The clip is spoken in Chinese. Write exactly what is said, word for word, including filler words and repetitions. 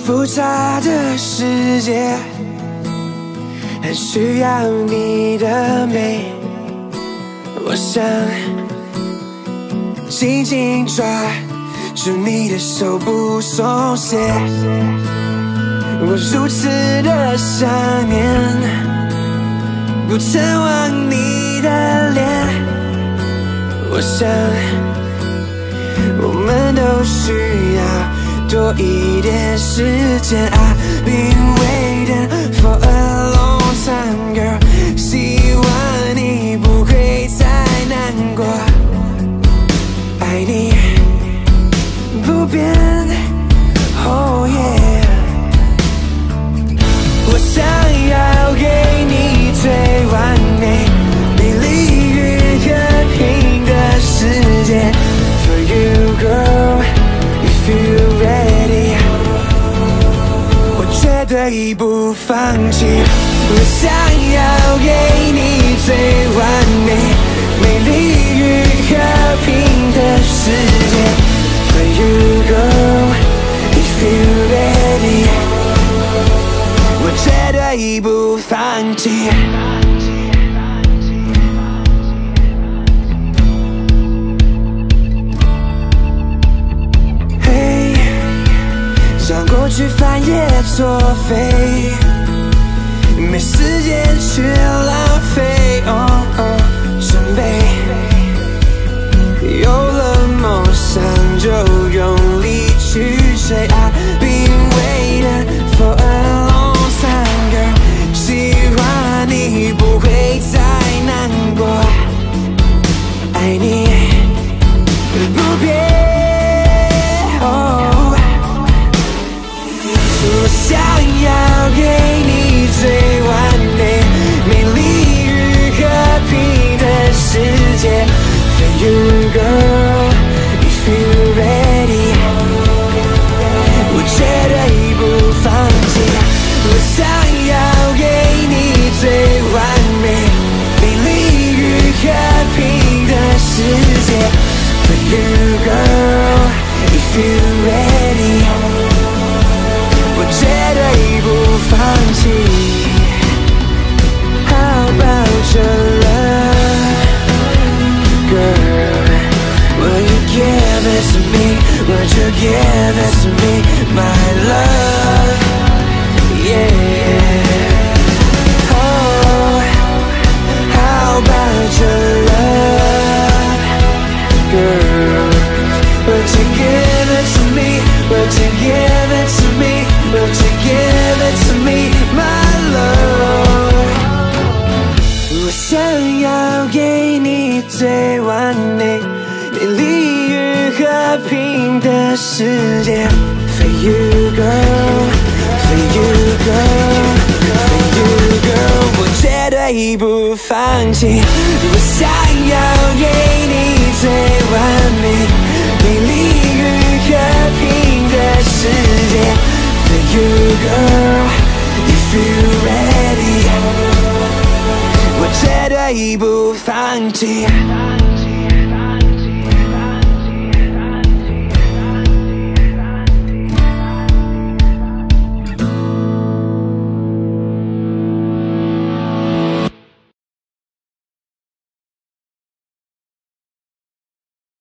复杂的世界，很需要你的美。我想紧紧抓住你的手不松懈，我如此的想念，不曾忘你的脸。我想我们都需要多一点时间。I've been waiting for a long time, girl. 希望你不会再难过，爱你不变。Oh yeah， 我想要给你最完美、美丽与和平的世界。For you, girl, if you're ready， 我绝对不放弃。我想要给你最完美、美丽与和平的世界。For you, girl, if you're ready， 我绝对不放弃。嘿，让过去翻页作废，没时间去浪费。哦哦，准备有了梦想就用力去追。I've been waiting for a long time, girl. 希望你不会再难过，爱你不变。哦，我想要给你最完美、美丽与和平的世界。For you, girl, if you're ready， 我绝对不放弃。我想要给你最完美、美丽与和平的世界。For you, girl, if you're ready， 我绝对不放弃。How about your love, girl? Will you give it to me? Would you give it to me, my love? Yeah. Oh, how about your love, girl? Would you give it to me? Would you give it to me? Would you give it to me, my love? 我想要给你最完美、美丽与和平的世界。For you, girl, for you, girl, for you, girl， 我绝对不放弃。我想要给你最完美、美丽与和平的世界。For you, girl, if you're ready， 我绝对不放弃。